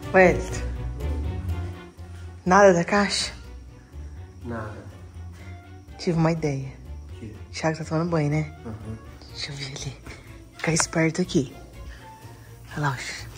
Wellington, nada da caixa? Nada. Tive uma ideia. Que? O Thiago tá tomando banho, né? Uhum. Deixa eu ver ali. Fica esperto aqui. Olha lá,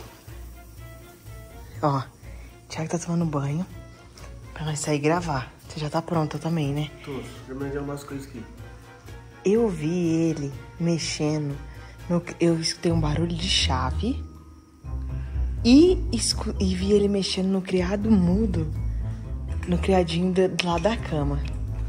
ó. O Thiago tá tomando banho pra nós sair gravar. Você já tá pronta também, né? Tô, já mandei umas coisas aqui. Eu vi ele mexendo. Eu escutei um barulho de chave. E vi ele mexendo no criado mudo. No criadinho do lado da cama.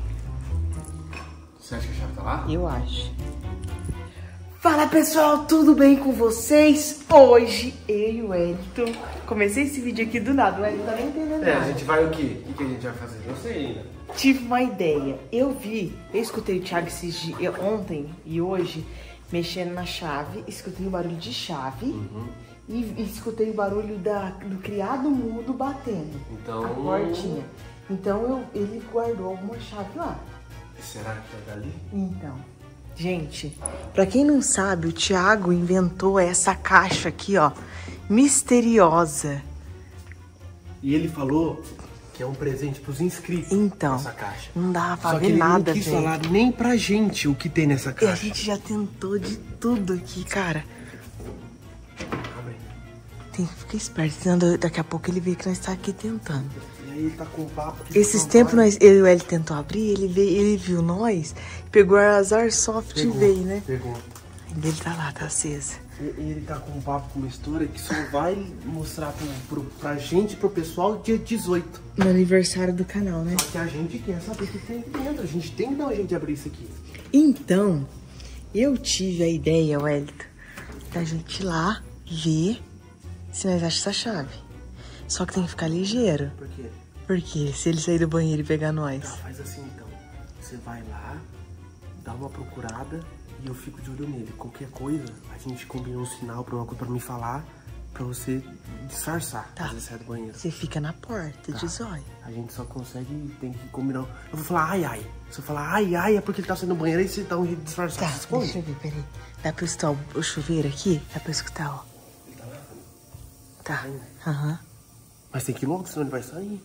Você acha que a chave tá lá? Eu acho. Fala pessoal, tudo bem com vocês? Hoje eu e o Wellington comecei esse vídeo aqui do nada, o Wellington tá nem entendendo nada. A gente vai o quê? O que a gente vai fazer? Não sei ainda. Tive uma ideia. Eu escutei o Thiago ontem e hoje mexendo na chave, escutei o barulho de chave e escutei o barulho do criado mudo batendo Então... a portinha. Então ele guardou alguma chave lá. Será que tá dali? Então, gente, pra quem não sabe, o Thiago inventou essa caixa aqui, ó, misteriosa. E ele falou que é um presente pros inscritos. Então, essa caixa. Não dá pra Só ver que ele nada, não quis gente. falar nem pra gente o que tem nessa E caixa. a gente já tentou de tudo aqui, cara. Abre. Fica esperto, senão daqui a pouco ele vê que nós tá aqui tentando. E aí ele tá com o papo. Esses tempos eu e ele tentou abrir, ele viu nós, pegou as Airsoft e veio, né? Pegou. Ele tá lá, tá acesa. Ele tá com um papo com uma história que só vai mostrar pra gente, pro pessoal, dia 18. No aniversário do canal, né? Só que a gente quer saber o que tem aqui dentro. A gente tem que dar um jeito de abrir isso aqui. Então, eu tive a ideia, Wellington, da gente ir lá ver se nós achamos essa chave. Só que tem que ficar ligeiro. Por quê? Porque se ele sair do banheiro e pegar nós. Tá, faz assim então. Você vai lá, dá uma procurada e eu fico de olho nele. Qualquer coisa, a gente combina um sinal pra uma coisa pra me falar, pra você disfarçar. Tá. Fazer sair do banheiro. Você fica na porta de zóio. A gente só consegue, tem que combinar. Eu vou falar ai, ai. Se eu falar ai, ai, é porque ele tá saindo do banheiro, aí você dá um jeito de disfarçar. Tá, Se esconde. deixa eu ver, peraí. Dá pra escutar o chuveiro aqui? Dá pra escutar, ó. Tá, aham. Mas tem que ir logo, senão ele vai sair.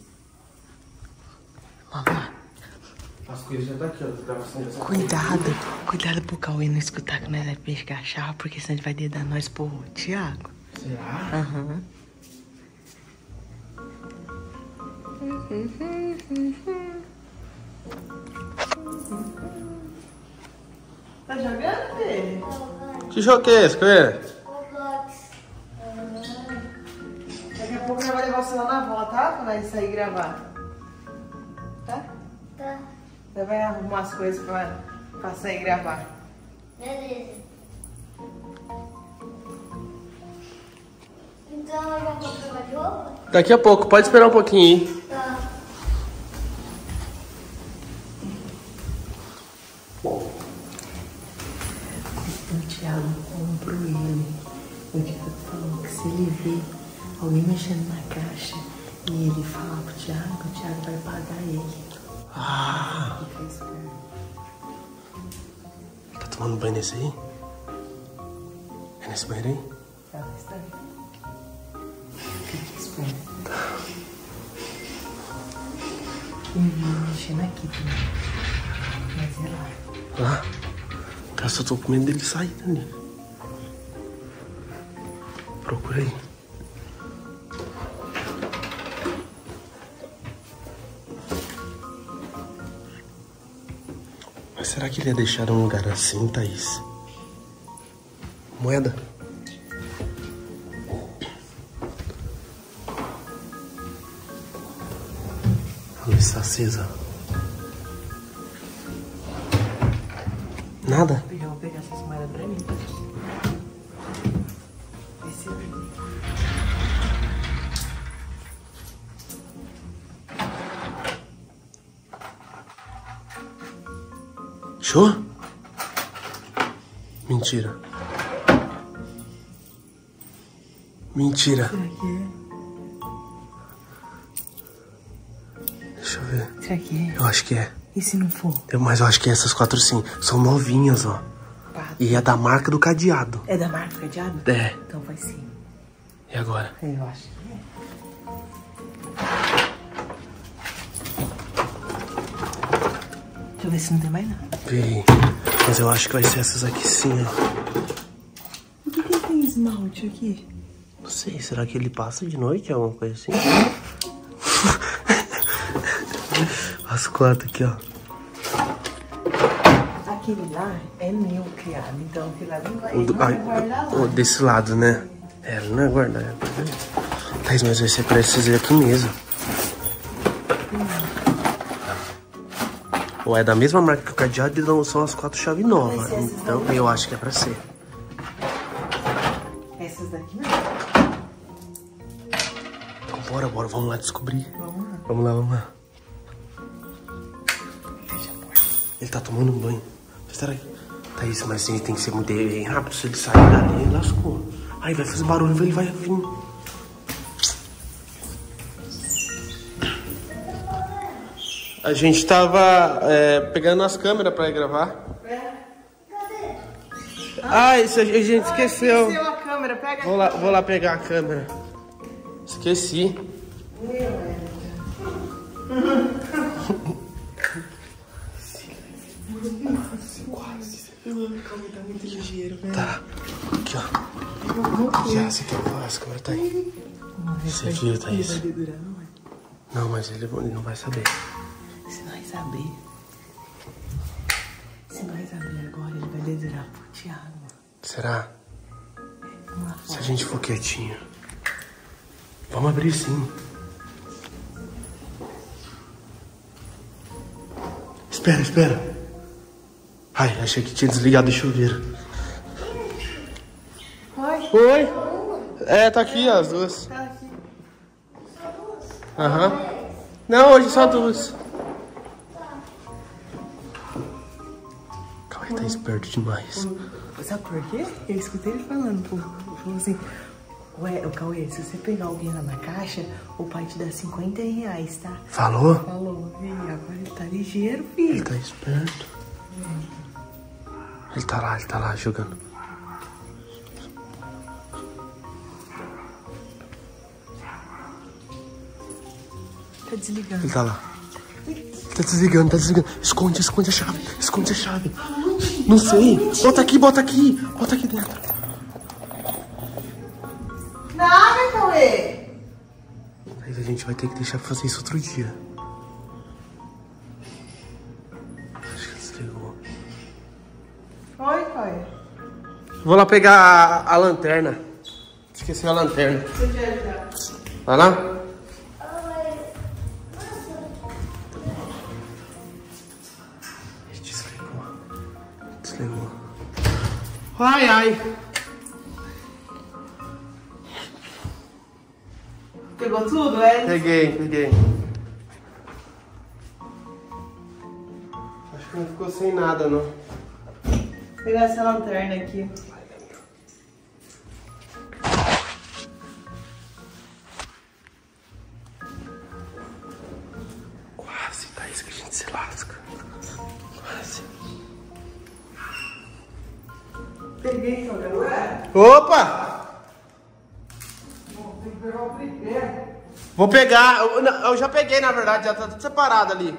Vamos lá. As coisas já tá aqui, ó. Cuidado pro Cauê não escutar que nós vai pegar a chave, porque senão ele vai dedar nós pro Thiago. Será? Aham. Tá jogando, dele? Que jogo que é esse, Cauê? Daqui a pouco eu vou levar você lá na avó, tá? Pra nós sair gravar. Tá? Tá, Você vai arrumar as coisas pra sair gravar. beleza. Então eu já vou trocar de roupa? Daqui a pouco, pode esperar um pouquinho, hein? Tá. O Thiago comprou ele. O Thiago falou que se ele ver alguém mexendo na caixa e ele falar pro Thiago, o Thiago vai pagar ele. Ah, Fica esperto. tá tomando banho nesse aí? É nesse banheiro aí? Tá, mas tá. Fica esperto. E mexendo aqui também. Mas é lá. Lá? Cara, só tô com medo dele sair dali. Procura aí. Mas será que ele ia deixar um lugar assim, Thaís? Moeda? A luz está acesa. Nada? Eu já vou pegar essas moedas pra mim. Esse é o... Achou? Mentira. Mentira. Será que é? Deixa eu ver. Será que é? Eu acho que é. E se não for? Mas eu acho que essas 4 sim. São novinhas, ó. Pá. E é da marca do cadeado. É da marca cadeado? É. Então vai sim. E agora? Eu acho que é. Deixa eu ver se não tem mais nada. Vem. Mas eu acho que vai ser essas aqui sim, ó. Por que tem esmalte aqui? Não sei, será que ele passa de noite, alguma coisa assim? As 4 aqui, ó. Aquele lá é meu criado, então aquele lá não vai guardar lá. Desse lado, né? É, ele não é guardar. Thaís, mas vai ser pra esses aqui mesmo. Ou é da mesma marca que o cadeado e não são as 4 chaves novas. Então eu acho que é pra ser. Essas daqui não. Bora, vamos lá descobrir. Vamos lá. Vamos lá. Ele tá tomando um banho. Será que... Thaís, mas ele tem que ser muito bem rápido. Se ele sair dali, ele lascou. Aí vai fazer barulho, ele vai vir. A gente tava pegando as câmeras pra ir gravar. Ai, a gente esqueceu. Esqueceu a câmera, pega. Vou lá pegar a câmera. Esqueci. Quase. Calma, tá muito ligeiro, velho. Tá. Aqui, ó. Já, você quer falar? Essa câmera tá aí. Você viu, Thaís? Vai dedurar, não vai? Não, mas ele não vai saber. Se nós abrir agora, ele vai dedurar pro Thiago. Será? Se a gente for quietinho. Vamos abrir sim. Espera. Ai, achei que tinha desligado o chuveiro. Oi? É, tá aqui ó, as duas. Tá aqui. Aham. Não, hoje só 2. Cauê tá esperto demais. Sabe por quê? Eu escutei ele falando, pô. Ele falou assim, ué, o Cauê, se você pegar alguém lá na caixa, o pai te dá R$50, tá? Falou? Falou, filho, agora ele tá ligeiro, filho. Ele tá esperto. Ele tá lá jogando. Tá desligando. Ele tá lá. Tá desligando. Esconde a chave. Não sei. Bota aqui dentro. Nada, Cauê! Mas a gente vai ter que deixar pra fazer isso outro dia. Acho que desligou. Oi, Cauê. Vou lá pegar a lanterna. Esqueci a lanterna. Deixa eu te ajudar. Vai lá? Desligou. Ai. Pegou tudo, é? Peguei. Acho que não ficou sem nada, não. Vou pegar essa lanterna aqui. Quase, Thaís, que a gente se lasca. Quase. Peguei, Cauê. Opa! Tem que pegar o tripé. Vou pegar. Eu já peguei, na verdade, já tá tudo separado ali.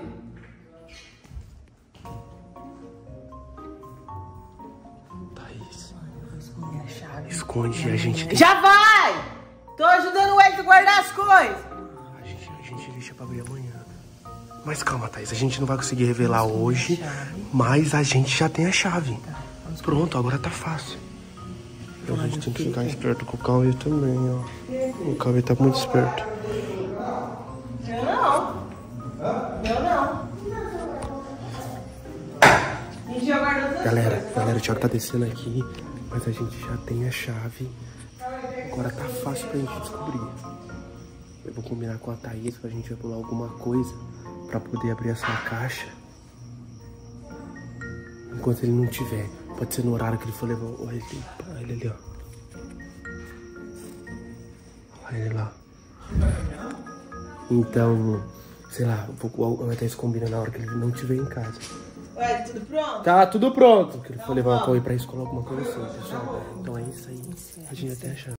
Thaís. Eu vou esconder a chave. Esconde, a gente tem. Já vai! Tô ajudando ele a guardar as coisas. A gente deixa pra abrir amanhã. Mas calma, Thaís, a gente não vai conseguir revelar hoje, mas a gente já tem a chave. Pronto, agora tá fácil. A gente tem que ficar esperto com o Cauê também, ó. O Cauê tá muito esperto. Eu não. A gente já guardou tudo. Galera, o Thiago tá descendo aqui, mas a gente já tem a chave. Agora tá fácil pra gente descobrir. Eu vou combinar com a Thaís pra gente pular alguma coisa pra poder abrir essa caixa. Enquanto ele não tiver. Pode ser no horário que ele for levar ele ali, ó. Olha ele lá. Então, sei lá, a Thaís combina na hora que ele não estiver em casa. Ué, tudo pronto? Tá tudo pronto. Que ele for levar o Cauê pra escola, alguma coisa assim, pessoal. Então é isso aí. A gente já tem a chave.